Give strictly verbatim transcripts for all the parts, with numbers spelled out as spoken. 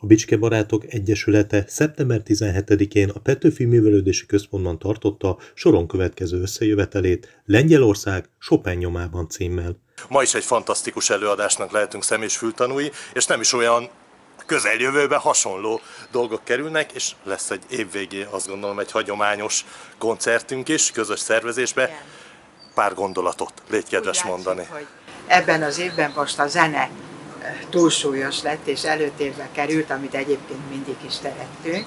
Bicske Barátok Egyesülete szeptember tizenhetedikén a Petőfi Művelődési Központban tartotta soron következő összejövetelét Lengyelország Chopin nyomában címmel. Ma is egy fantasztikus előadásnak lehetünk szem- és fültanúi, és nem is olyan közeljövőben hasonló dolgok kerülnek, és lesz egy évvégé, azt gondolom, egy hagyományos koncertünk is, közös szervezésben. Pár gondolatot légy kedves mondani. Hogy ebben az évben most a zene túlsúlyos lett, és előtérbe került, amit egyébként mindig is szerettünk.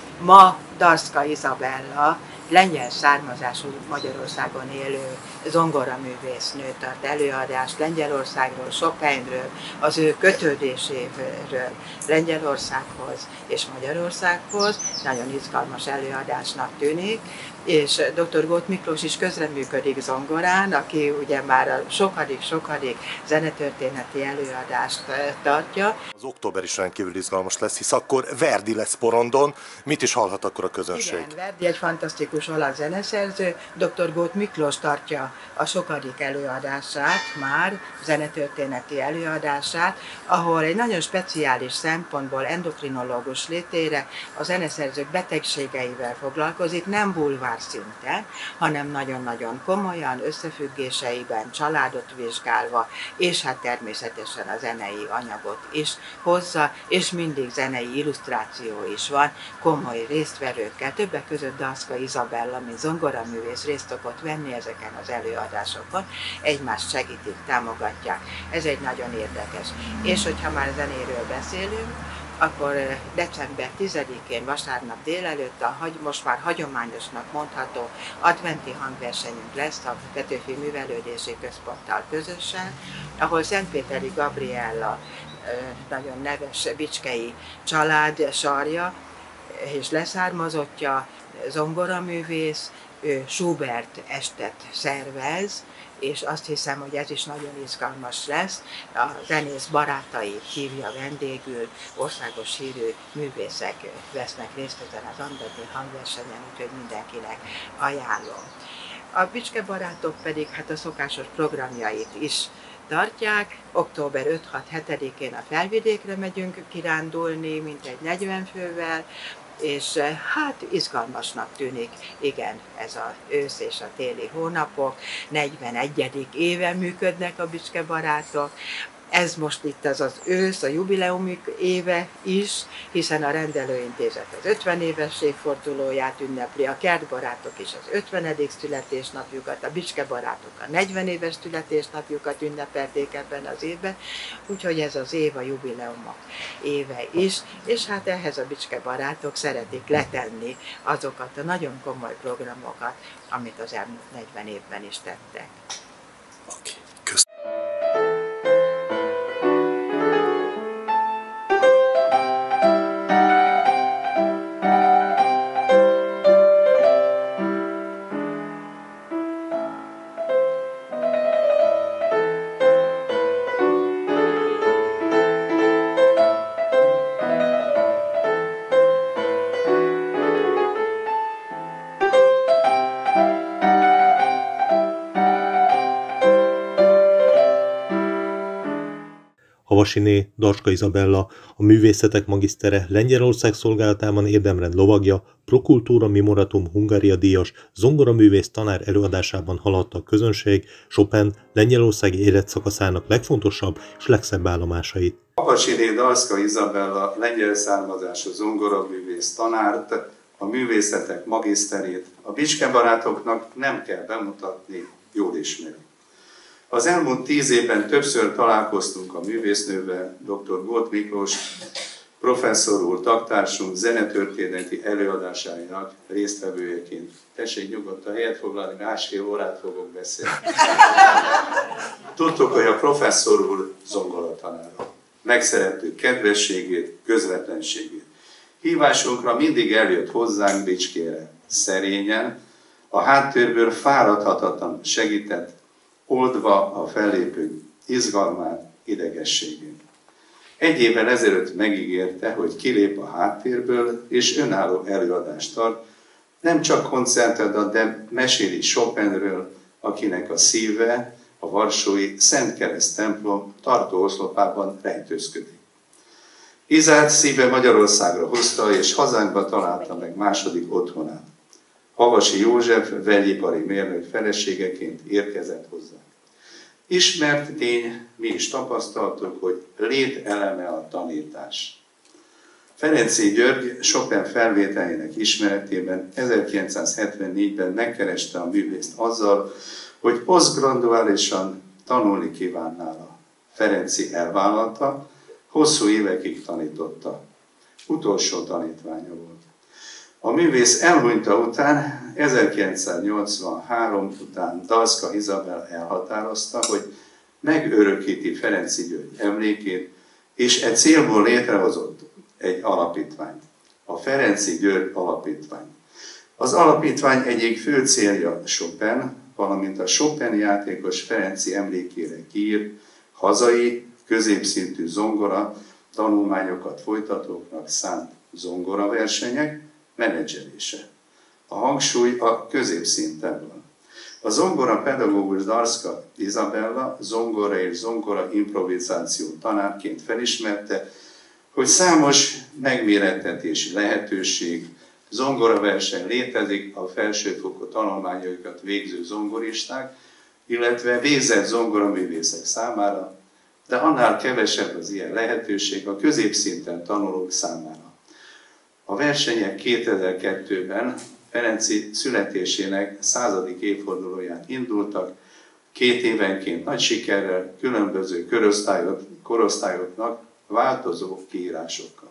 Ma Darszka Izabella, lengyel származású Magyarországon élő zongoraművésznő tart előadást Lengyelországról, Chopinről, az ő kötődéséről Lengyelországhoz és Magyarországhoz. Nagyon izgalmas előadásnak tűnik, és doktor Góth Miklós is közreműködik zongorán, aki ugye már a sokadik-sokadik zenetörténeti előadást tartja. Az október is rendkívül izgalmas lesz, hisz akkor Verdi lesz porondon. Mit is hallhat akkor a közönség? Igen, Verdi egy fantasztikus olasz zeneszerző, doktor Góth Miklós tartja a sokadik előadását már, zenetörténeti előadását, ahol egy nagyon speciális szempontból endokrinológus létére a zeneszerzők betegségeivel foglalkozik, nem bulvár szinten, hanem nagyon-nagyon komolyan, összefüggéseiben, családot vizsgálva, és hát természetesen a zenei anyagot is hozza, és mindig zenei illusztráció is van, komoly résztvevőkkel, többek között Darszka Izabella, mint zongoraművész részt szokott venni ezeken az előadásokon, egymást segítik, támogatják. Ez egy nagyon érdekes. És hogyha már zenéről beszélünk, akkor december tizedikén, vasárnap délelőtt a most már hagyományosnak mondható adventi hangversenyünk lesz a Petőfi Művelődési Központtal közösen, ahol Szentpéteri Gabriella, nagyon neves bicskei család sarja és leszármazottja, zongoraművész, ő Schubert estet szervez, és azt hiszem, hogy ez is nagyon izgalmas lesz. A zenész barátai hívja vendégül, országos hírű művészek vesznek részt ezen az adventi hangversenyen, úgyhogy mindenkinek ajánlom. A Bicske Barátok pedig hát a szokásos programjait is tartják. október ötödik-hetedikén a Felvidékre megyünk kirándulni, mintegy negyven fővel, és hát izgalmasnak tűnik, igen, ez az ősz és a téli hónapok, negyvenegyedik éve működnek a Bicske Barátok. Ez most itt az az ősz, a jubileumi éve is, hiszen a Rendelőintézet az ötven éves évfordulóját ünnepli, a Kertbarátok is az ötvenedik születésnapjukat, a Bicske Barátok a negyven éves születésnapjukat ünnepelték ebben az évben, úgyhogy ez az év a jubileumok éve is, és hát ehhez a Bicske Barátok szeretik letenni azokat a nagyon komoly programokat, amit az elmúlt negyven évben is tettek. Okay. Havasiné Darszka Izabella, a művészetek magisztere, Lengyelország szolgálatában érdemrend lovagja, Pro Cultura Memoratum Hungaria díjas zongoraművész tanár előadásában haladta a közönség Chopin lengyelországi életszakaszának legfontosabb és legszebb állomásait. Havasiné Darszka Izabella lengyel származású zongoraművész tanárt, a művészetek magiszterét a Bicske Barátoknak nem kell bemutatni, jól ismeri. Az elmúlt tíz évben többször találkoztunk a művésznővel, doktor Góth Miklós professzor úr, taktársunk zenetörténeti előadásának résztvevőjeként. Tessék nyugodtan helyet foglalni, másfél órát fogok beszélni. Tudtuk, hogy a professzor úr zongoratanára. Megszerettük kedvességét, közvetlenségét. Hívásunkra mindig eljött hozzánk Bicskére. Szerényen, a háttérből fáradhatatlan segített, oldva a fellépők izgalmát, idegességét. Egy évvel ezelőtt megígérte, hogy kilép a háttérből, és önálló előadást tart, nem csak koncertet ad, de meséli Chopinről, akinek a szíve a varsói Szent Kereszt templom tartó oszlopában rejtőzködik. Izát szíve Magyarországra hozta, és hazánkba találta meg második otthonát. Havasi József vegyipari mérnök feleségeként érkezett hozzá. Ismert tény, mi is tapasztaltuk, hogy lételeme a tanítás. Ferenczy György Chopin felvételének ismeretében ezerkilencszázhetvennégyben megkereste a művészt azzal, hogy posztgraduálisan tanulni kíván nála. Ferenczy elvállalta, hosszú évekig tanította. Utolsó tanítványa volt. A művész elhunyta után, ezerkilencszáznyolcvanhárom után Dalszka Izabella elhatározta, hogy megörökíti Ferenczy György emlékét, és e célból létrehozott egy alapítványt, a Ferenczy György Alapítvány. Az alapítvány egyik fő célja Chopin, valamint a Chopin játékos Ferenczy emlékére kiírt hazai, középszintű zongora tanulmányokat folytatóknak szánt zongoraversenyek menedzselése. A hangsúly a középszinten van. A zongora pedagógus Dalszka Izabella zongora és zongora improvizáció tanárként felismerte, hogy számos megmérettetési lehetőség, zongoraverseny létezik a felsőfokú tanulmányokat végző zongoristák, illetve végzett zongoraművészek számára, de annál kevesebb az ilyen lehetőség a középszinten tanulók számára. A versenyek kétezer-kettőben Ferenczy születésének századik évfordulóján indultak, két évenként nagy sikerrel különböző korosztályok, korosztályoknak változó kiírásokkal.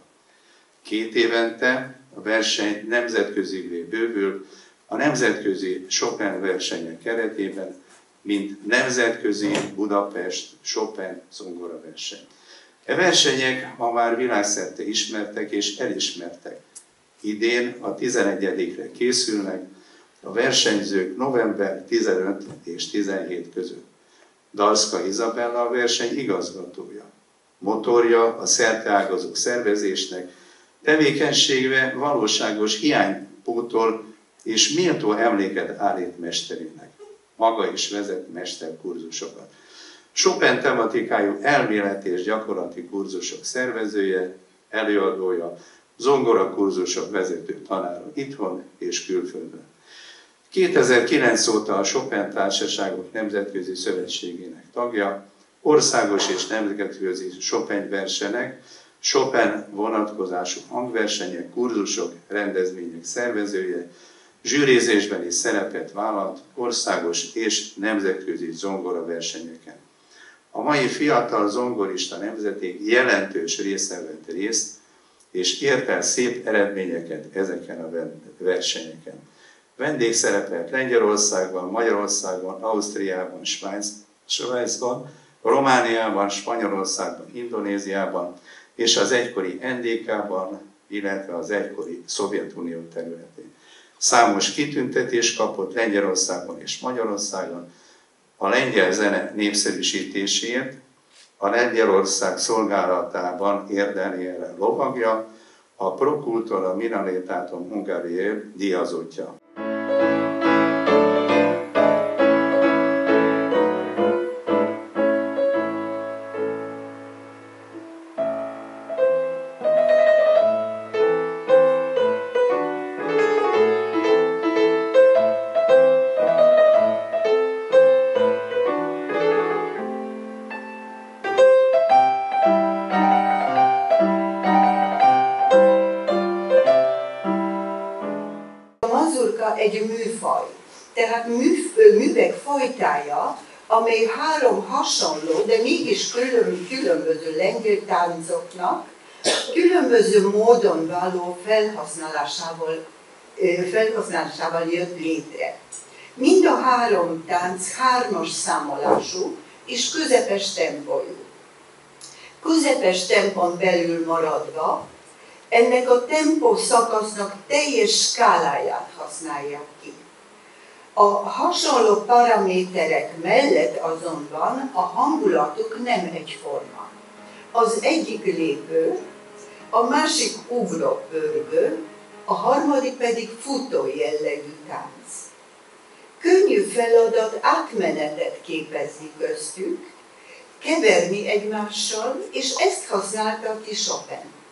Két évente a verseny nemzetközivé bővül, a nemzetközi Chopin versenyek keretében, mint nemzetközi Budapest Chopin zongoraverseny. E versenyek ma már világszerte ismertek és elismertek. Idén a tizenegyedikre készülnek, a versenyzők november tizenötödike és tizenhétedike között. Dalszka Izabella a verseny igazgatója. Motorja a szerteágazó szervezésnek, tevékenységve valóságos hiánypótol és méltó emléket állít mesterének. Maga is vezet mesterkurzusokat. Chopin tematikájú elméleti és gyakorlati kurzusok szervezője, előadója, zongorakurzusok vezető tanára itthon és külföldön. kétezer-kilenc óta a Chopin Társaságok Nemzetközi Szövetségének tagja, országos és nemzetközi Chopin versenyek, Chopin vonatkozású hangversenyek, kurzusok, rendezvények szervezője, zsűrizésben is szerepet vállalt országos és nemzetközi zongoraversenyeken. A mai fiatal zongorista nemzeték jelentős része vett részt, és ért el szép eredményeket ezeken a versenyeken. Vendégszerepelt Lengyelországban, Magyarországon, Ausztriában, Svájc, Svájcban, Romániában, Spanyolországban, Indonéziában és az egykori en dé ká-ban, illetve az egykori Szovjetunió területén. Számos kitüntetést kapott Lengyelországban és Magyarországon a lengyel zene népszerűsítéséért, a Lengyelország szolgálatában érdemélyre lovagja, a Pro Cultura Milanetatum Hungariae díjazottja. Egy műfaj, tehát mű, művek fajtája, amely három hasonló, de mégis külön, különböző lengyel táncoknak különböző módon való felhasználásával, felhasználásával jött létre. Mind a három tánc hármas számolású és közepes tempójú. Közepes tempón belül maradva, ennek a tempó szakasznak teljes skáláját használják ki. A hasonló paraméterek mellett azonban a hangulatuk nem egyforma. Az egyik lépő, a másik ugró-pörgő, a harmadik pedig futó jellegű tánc. Könnyű feladat átmenetet képezni köztük, keverni egymással, és ezt használta ki Chopin.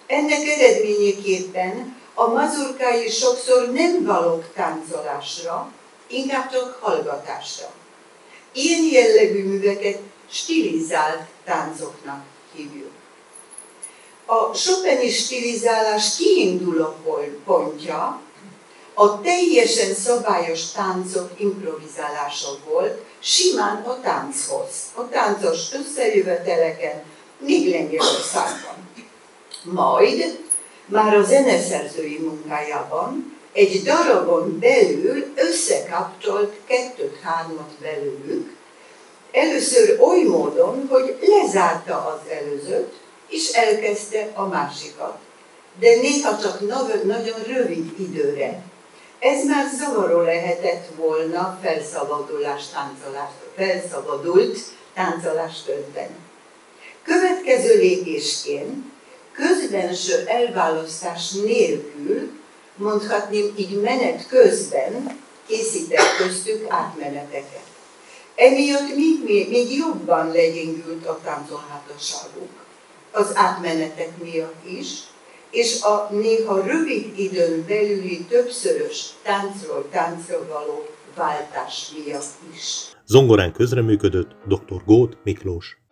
Ennek eredményeképpen a mazurkái sokszor nem valók táncolásra, inkább csak hallgatásra. Ilyen jellegű műveket stilizált táncoknak hívjuk. A chopini stilizálás kiinduló pontja a teljesen szabályos táncok improvizálása volt, simán a tánchoz, a táncos összejöveteleken, még Lengyelországban. Majd már a zeneszerzői munkájában egy darabon belül összekapcsolt kettőt-hármat belőlük, először oly módon, hogy lezárta az előzőt, és elkezdte a másikat, de néha csak nagyon rövid időre. Ez már zavaró lehetett volna felszabadulás táncolás, felszabadult táncolás közben. Következő lépésként közbenső elválasztás nélkül, mondhatném így menet közben készített köztük átmeneteket. Emiatt még, még, még jobban legyengült a táncolhatóságuk az átmenetek miatt is, és a néha rövid időn belüli többszörös táncról táncra való váltás miatt is. Zongorán közreműködött doktor Góth Miklós.